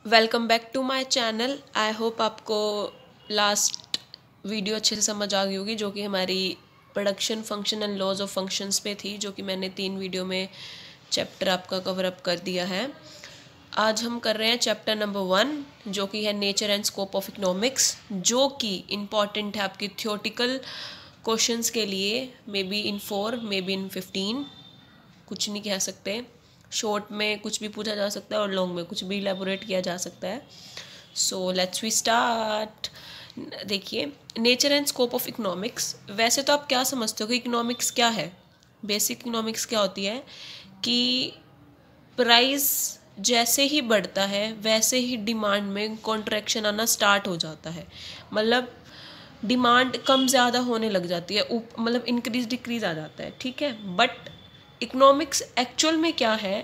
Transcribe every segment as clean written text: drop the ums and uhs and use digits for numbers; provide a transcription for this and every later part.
Welcome back to my channel. I hope आपको last video अच्छे से समझ आ गई होगी, जो कि हमारी production function and laws of functions पे थी, जो कि मैंने 3 वीडियो में चैप्टर आपका कवर अप कर दिया है। आज हम कर रहे हैं चैप्टर नंबर 1, जो कि है nature and scope of economics, जो कि इम्पॉर्टेंट है आपकी थियोटिकल क्वेश्चंस के लिए। May be in 4, may be in 15, कुछ नहीं कह सकते। शॉर्ट में कुछ भी पूछा जा सकता है और लॉन्ग में कुछ भी इलेबोरेट किया जा सकता है। So let's we start. देखिए, nature and scope of economics. वैसे तो आप क्या समझते हो कि इकोनॉमिक्स क्या है? बेसिक इकोनॉमिक्स क्या होती है कि प्राइस जैसे ही बढ़ता है वैसे ही डिमांड में कॉन्ट्रैक्शन आना स्टार्ट हो जाता है। मतलब डिमांड कम ज़्यादा होने लग जाती है, मतलब इंक्रीज डिक्रीज आ जाता है, ठीक है। बट इकोनॉमिक्स एक्चुअल में क्या है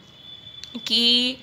कि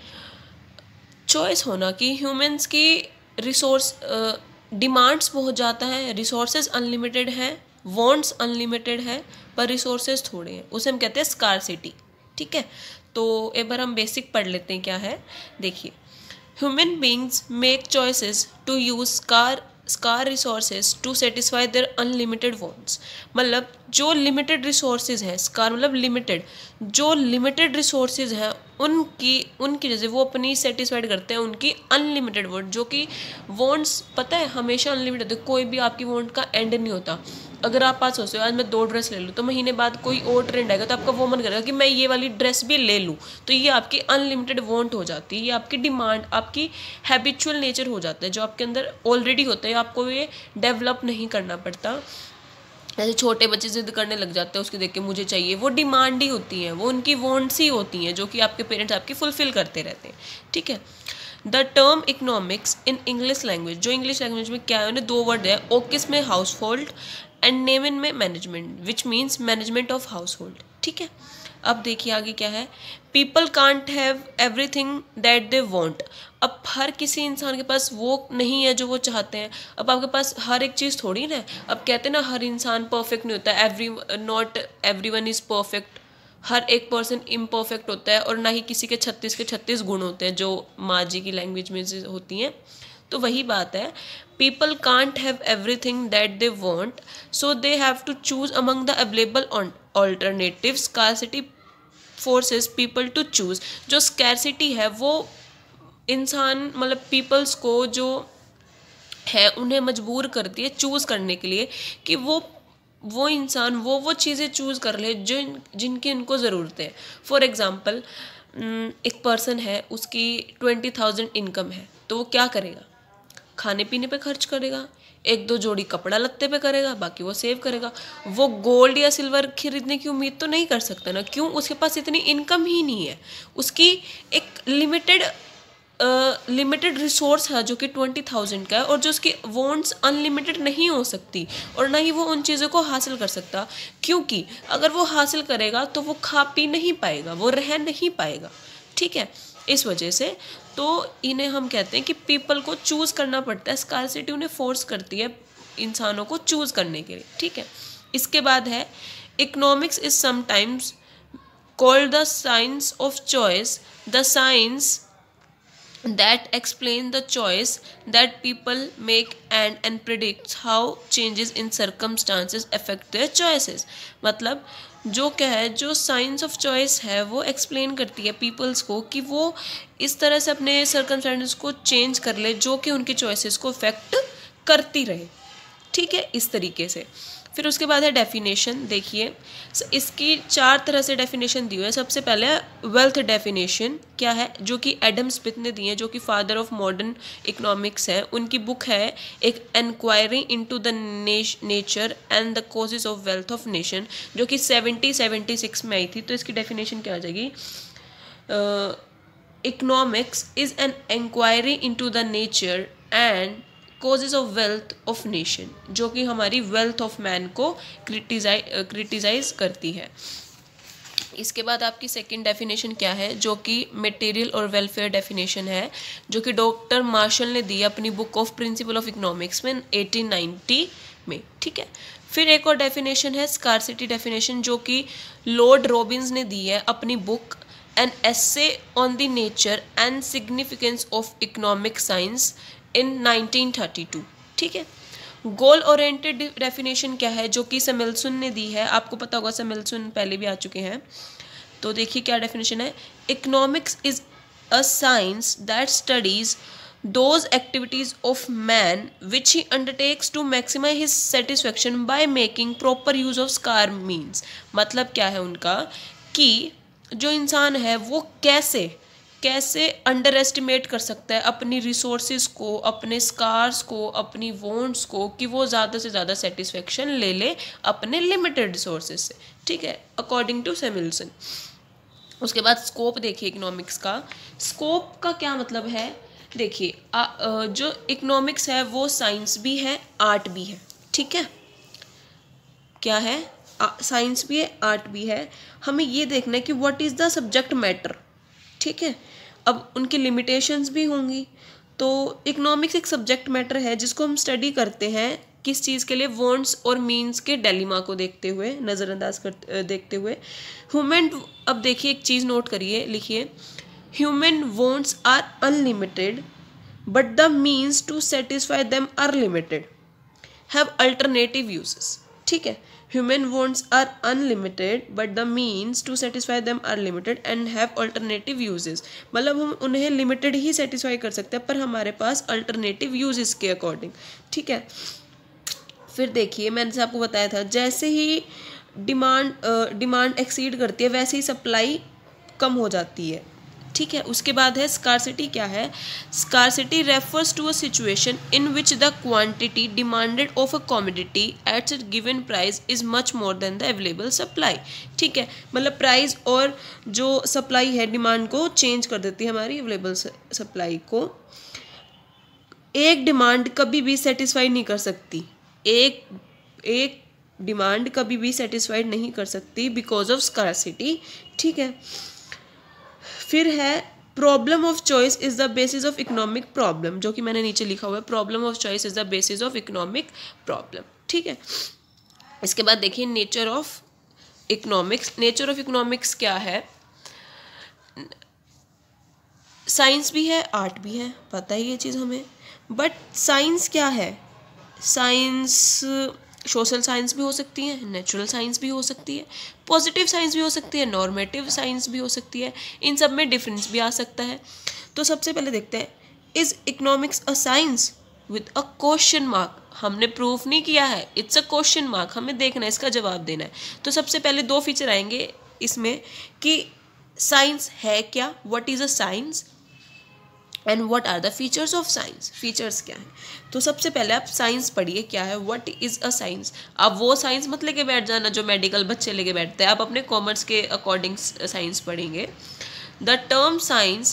चॉइस होना कि ह्यूमंस की रिसोर्स डिमांड्स बहुत ज़्यादा है, रिसोर्सेज अनलिमिटेड हैं, वांट्स अनलिमिटेड है, पर रिसोर्सेज थोड़े हैं, उसे हम कहते हैं स्कार्सिटी, ठीक है। तो एक बार हम बेसिक पढ़ लेते हैं क्या है। देखिए, human beings make choices to use scarce resources to satisfy their unlimited wants. मतलब जो लिमिटेड रिसोर्सेज हैं, स्कार मतलब लिमिटेड, जो लिमिटेड रिसोर्सेज हैं उनकी जैसे वो अपनी सेटिस्फाइड करते हैं उनकी अनलिमिटेड वांट, जो कि वांट्स पता है हमेशा अनलिमिटेड होते, कोई भी आपकी वांट का एंड नहीं होता। अगर आप पास सोचो आज मैं 2 ड्रेस ले लूँ, तो महीने बाद कोई और ट्रेंड आएगा तो आपका वो मन करेगा कि मैं ये वाली ड्रेस भी ले लूँ। तो ये आपकी अनलिमिटेड वांट हो जाती है, ये आपकी डिमांड, आपकी हैबिचुअल नेचर हो जाता है, जो आपके अंदर ऑलरेडी होता है, आपको ये डेवलप नहीं करना पड़ता। जैसे छोटे बच्चे जिद करने लग जाते हैं, उसके देख के मुझे चाहिए, वो डिमांड ही होती हैं, वो उनकी वांट्स ही होती हैं, जो कि आपके पेरेंट्स आपकी फुलफिल करते रहते हैं, ठीक है। The term economics in English language, जो इंग्लिश लैंग्वेज में क्या है, उन्हें 2 वर्ड है, ओकिस में हाउस होल्ड एंड नेमन में management, which means management of household, ठीक है। अब देखिए आगे क्या है। People can't have everything that they want. अब हर किसी इंसान के पास वो नहीं है जो वो चाहते हैं। अब आपके पास हर एक चीज़ थोड़ी ना है। अब कहते हैं ना हर इंसान परफेक्ट नहीं होता, not every one is perfect. हर एक पर्सन इम्परफेक्ट होता है, और ना ही किसी के 36 गुण होते हैं, जो माँ जी की लैंग्वेज में होती हैं। तो वही बात है, people can't have everything that they want, so they have to choose among the available alternative. Scarcity forces people to choose. जो स्कैरसिटी है वो इंसान मतलब पीपल्स को जो है उन्हें मजबूर करती है चूज़ करने के लिए, कि वो इंसान वो चीज़ें चूज़ कर ले जिनकी उनको ज़रूरत है। फॉर एग्ज़ाम्पल, एक पर्सन है, उसकी 20,000 इनकम है, तो वो क्या करेगा? खाने पीने पे खर्च करेगा, 1-2 जोड़ी कपड़ा लत्ते पे करेगा, बाकी वो सेव करेगा। वो गोल्ड या सिल्वर खरीदने की उम्मीद तो नहीं कर सकता ना, क्यों? उसके पास इतनी इनकम ही नहीं है। उसकी एक लिमिटेड रिसोर्स है जो कि 20,000 का है, और जो उसकी वांट्स अनलिमिटेड नहीं हो सकती, और ना ही वो उन चीज़ों को हासिल कर सकता, क्योंकि अगर वो हासिल करेगा तो वो खा पी नहीं पाएगा, वो रह नहीं पाएगा, ठीक है। इस वजह से तो इन्हें हम कहते हैं कि पीपल को चूज़ करना पड़ता है, स्कार्सिटी उन्हें फोर्स करती है इंसानों को चूज़ करने के लिए, ठीक है। इसके बाद है, economics is sometimes called the science of choice, the science that explain the choice that people make and predicts how changes in circumstances affect their choices। मतलब जो क्या है, जो साइंस ऑफ चॉइस है वो एक्सप्लेन करती है पीपल्स को कि वो इस तरह से अपने सर्कमस्टांसेस को चेंज कर ले जो कि उनकी चॉइसेस को अफेक्ट करती रहे, ठीक है, इस तरीके से। फिर उसके बाद है डेफिनेशन। देखिए, इसकी 4 तरह से डेफिनेशन दी हुई है। सबसे पहले वेल्थ डेफिनेशन क्या है, जो कि एडम स्मिथ ने दी है, जो कि फादर ऑफ मॉडर्न इकोनॉमिक्स है। उनकी बुक है एक enquiry into the nature and the causes of wealth of nation, जो कि 1776 में आई थी। तो इसकी डेफिनेशन क्या आ जाएगी? Economics is an inquiry into the nature and causes of wealth of nation, जो कि हमारी वेल्थ ऑफ मैन को क्रिटिसाइज करती है। इसके बाद आपकी सेकंड डेफिनेशन क्या है, जो कि मटेरियल और वेलफेयर डेफिनेशन है, जो कि डॉक्टर मार्शल ने दी अपनी book of principle of economics में 1890 में, ठीक है। फिर एक और डेफिनेशन है स्कार्सिटी डेफिनेशन, जो कि लॉर्ड रॉबिन्स ने दी है अपनी book an essay on the nature and significance of economic science in 1932। ठीक है, गोल ओरिएंटेड डेफिनेशन क्या है जो कि सैमुअल्सन ने दी है, आपको पता होगा सैमुअल्सन पहले भी आ चुके हैं। तो देखिए क्या डेफिनेशन है, economics is a science that studies those activities of man which he undertakes to maximize his satisfaction by making proper use of scarce means। मतलब क्या है उनका कि जो इंसान है वो कैसे अंडर एस्टिमेट कर सकता है अपनी रिसोर्सेज को, अपने स्कार्स को, अपनी वॉन्ट्स को, कि वो ज़्यादा से ज़्यादा सेटिस्फेक्शन ले ले अपने लिमिटेड रिसोर्सेज से। ठीक है, अकॉर्डिंग टू सैमुअल्सन। उसके बाद स्कोप देखिए इकोनॉमिक्स का। स्कोप का क्या मतलब है, देखिए जो इकोनॉमिक्स है वो साइंस भी है, आर्ट भी है। ठीक है, क्या है, साइंस भी है, आर्ट भी है। हमें ये देखना है कि what is the subject matter. ठीक है, अब उनकी लिमिटेशंस भी होंगी। तो इकोनॉमिक्स एक सब्जेक्ट मैटर है जिसको हम स्टडी करते हैं किस चीज़ के लिए, वांट्स और मीन्स के डिलेमा को देखते हुए, नज़रअंदाज कर देखते हुए। ह्यूमन, अब देखिए एक चीज़ नोट करिए, लिखिए, human wants are unlimited but the means to satisfy them are limited, have alternative uses। ठीक है, human wants are unlimited but the means to satisfy them are limited and have alternative uses। मतलब हम उन्हें limited ही satisfy कर सकते हैं पर हमारे पास अल्टरनेटिव यूजेस के अकॉर्डिंग। ठीक है, फिर देखिए मैंने से आपको बताया था जैसे ही डिमांड एक्सीड करती है वैसे ही सप्लाई कम हो जाती है। ठीक है, उसके बाद है स्कार्सिटी। क्या है, scarcity refers to a situation in which the quantity demanded of a commodity at a given price is much more than the available supply. ठीक है, मतलब प्राइस और जो सप्लाई है डिमांड को चेंज कर देती है हमारी अवेलेबल सप्लाई को। एक डिमांड कभी भी सेटिस्फाई नहीं कर सकती, एक डिमांड कभी भी सेटिस्फाइड नहीं कर सकती बिकॉज ऑफ स्कार्सिटी। ठीक है, फिर है problem of choice is the basis of economic problem, जो कि मैंने नीचे लिखा हुआ है, problem of choice is the basis of economic problem. ठीक है, इसके बाद देखिए nature of economics. Nature of economics क्या है, साइंस भी है, आर्ट भी है, पता ही ये चीज़ हमें। बट साइंस क्या है, साइंस सोशल साइंस भी हो सकती है, नेचुरल साइंस भी हो सकती है, पॉजिटिव साइंस भी हो सकती है, नॉर्मेटिव साइंस भी हो सकती है, इन सब में डिफरेंस भी आ सकता है। तो सबसे पहले देखते हैं, is economics a science with a question mark. हमने प्रूफ नहीं किया है, इट्स अ क्वेश्चन मार्क, हमें देखना है, इसका जवाब देना है। तो सबसे पहले दो फीचर आएंगे इसमें कि साइंस है क्या, what is a science and what are the features of science. Features क्या है, तो सबसे पहले आप साइंस पढ़िए क्या है, व्हाट इज़ अ साइंस। आप वो साइंस मत लेके बैठ जाना जो मेडिकल बच्चे लेके बैठते हैं, आप अपने कॉमर्स के अकॉर्डिंग साइंस पढ़ेंगे। The term science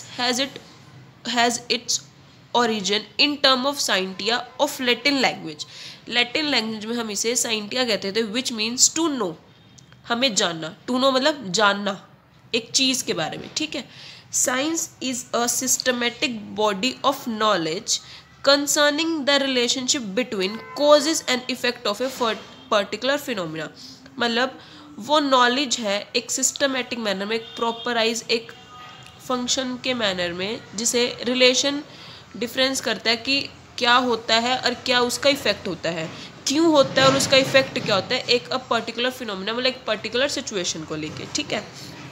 has its origin in term of scientia of Latin language. Latin language में हम इसे साइंटिया कहते थे, विच मीन्स टू नो, हमें जानना। टू नो मतलब जानना एक चीज़ के बारे में। ठीक है, Science is a systematic body of knowledge concerning the relationship between causes and effect of a particular phenomena। मतलब वो नॉलेज है एक सिस्टमेटिक मैनर में, एक प्रॉपराइज एक फंक्शन के मैनर में, जिसे रिलेशन डिफरेंस करता है कि क्या होता है और क्या उसका इफेक्ट होता है, क्यों होता है और उसका इफेक्ट क्या होता है एक पर्टिकुलर फिनोमिना मतलब एक पर्टिकुलर सिचुएशन को लेके। ठीक है,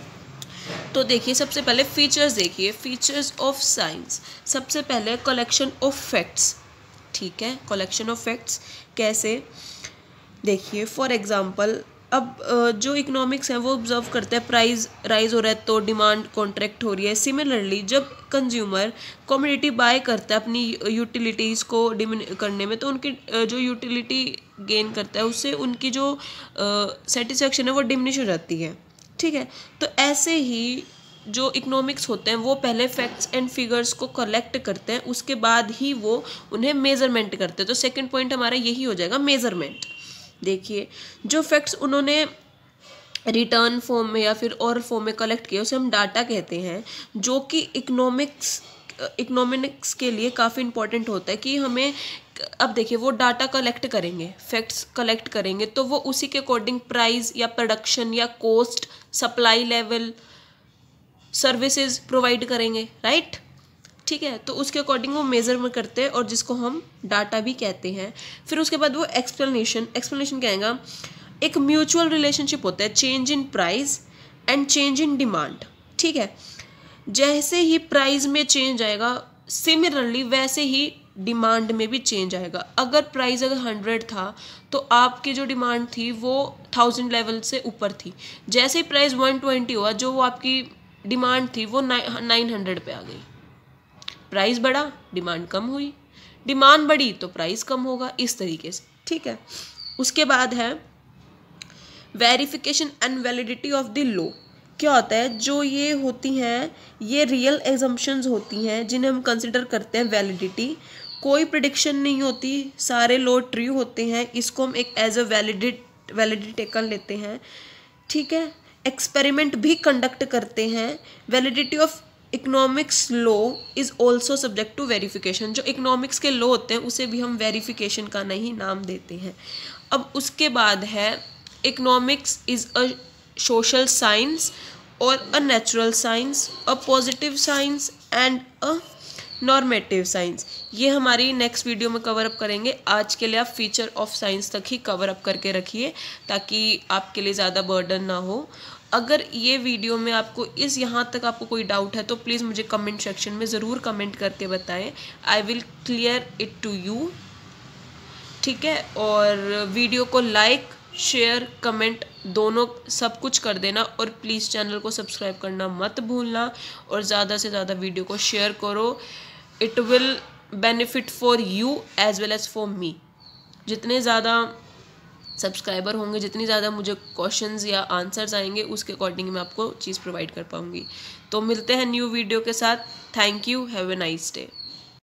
तो देखिए सबसे पहले फीचर्स देखिए, फीचर्स ऑफ साइंस। सबसे पहले कलेक्शन ऑफ फैक्ट्स। ठीक है, कलेक्शन ऑफ फैक्ट्स कैसे, देखिए फॉर एग्जांपल अब जो इकोनॉमिक्स है वो ऑब्जर्व करते हैं प्राइस राइज हो रहा है तो डिमांड कॉन्ट्रैक्ट हो रही है। सिमिलरली जब कंज्यूमर कमोडिटी बाय करता है अपनी यूटिलिटीज़ को करने में, तो उनकी जो यूटिलिटी गेन करता है उससे उनकी जो सेटिस्फेक्शन है वो डिमिनिश हो जाती है। ठीक है, तो ऐसे ही जो इकोनॉमिक्स होते हैं वो पहले फैक्ट्स एंड फिगर्स को कलेक्ट करते हैं, उसके बाद ही वो उन्हें मेज़रमेंट करते हैं। तो सेकंड पॉइंट हमारा यही हो जाएगा, मेज़रमेंट। देखिए जो फैक्ट्स उन्होंने रिटर्न फॉर्म में या फिर और फॉर्म में कलेक्ट किए उसे हम डाटा कहते हैं, जो कि इकोनॉमिक्स के लिए काफ़ी इंपॉर्टेंट होता है कि हमें, अब देखिए वो डाटा कलेक्ट करेंगे, फैक्ट्स कलेक्ट करेंगे, तो वो उसी के अकॉर्डिंग प्राइस या प्रोडक्शन या cost, supply level, services provide करेंगे, राइट। ठीक है, तो उसके अकॉर्डिंग वो मेजर में करते हैं और जिसको हम डाटा भी कहते हैं। फिर उसके बाद वो एक्सप्लेनेशन कहेगा, एक म्यूचुअल रिलेशनशिप होता है change in price and change in demand. ठीक है, जैसे ही प्राइस में चेंज आएगा सिमिलरली वैसे ही डिमांड में भी चेंज आएगा। अगर प्राइस अगर 100 था तो आपकी जो डिमांड थी वो 1000 लेवल से ऊपर थी। जैसे ही प्राइस 120 हुआ, जो वो आपकी डिमांड थी वो 900 पे आ गई। प्राइस बढ़ा, डिमांड कम हुई, डिमांड बढ़ी तो प्राइस कम होगा, इस तरीके से। ठीक है, उसके बाद है verification and validity of the law. क्या होता है, जो ये होती हैं ये रियल एजम्पशंस होती हैं जिन्हें हम कंसिडर करते हैं वैलिडिटी। कोई प्रिडिक्शन नहीं होती, सारे लॉ ट्रू होते हैं, इसको हम एक एज अ वैलिडिटी कर लेते हैं। ठीक है, एक्सपेरिमेंट भी कंडक्ट करते हैं। Validity of economics law is also subject to verification. जो इकोनॉमिक्स के लॉ होते हैं उसे भी हम वेरिफिकेशन का नहीं नाम देते हैं। अब उसके बाद है economics is a social science और a natural science, a positive science and a normative science. ये हमारी नेक्स्ट वीडियो में कवर अप करेंगे। आज के लिए आप फीचर ऑफ साइंस तक ही कवर अप करके रखिए ताकि आपके लिए ज़्यादा बर्डन ना हो। अगर ये वीडियो में आपको यहाँ तक आपको कोई डाउट है तो प्लीज़ मुझे कमेंट सेक्शन में ज़रूर कमेंट करके बताएं। I will clear it to you. ठीक है, और वीडियो को लाइक शेयर कमेंट दोनों सब कुछ कर देना और प्लीज़ चैनल को सब्सक्राइब करना मत भूलना और ज़्यादा से ज़्यादा वीडियो को शेयर करो। It will benefit for you as well as for me. जितने ज़्यादा सब्सक्राइबर होंगे, जितनी ज़्यादा मुझे क्वेश्चंस या आंसर्स आएंगे उसके अकॉर्डिंग मैं आपको चीज़ प्रोवाइड कर पाऊँगी। तो मिलते हैं न्यू वीडियो के साथ। Thank you, have a nice day.